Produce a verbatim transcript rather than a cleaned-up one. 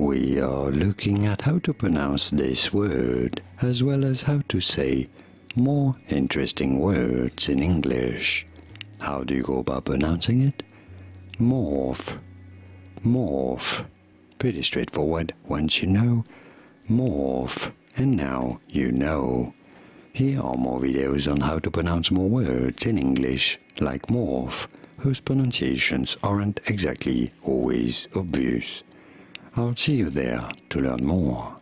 we are looking at how to pronounce this word, as well as how to say more interesting words in English. How do you go about pronouncing it? Morphe. Morphe. Pretty straightforward once you know. Morphe. And now you know. Here are more videos on how to pronounce more words in English, like morphe, whose pronunciations aren't exactly always obvious. I'll see you there to learn more.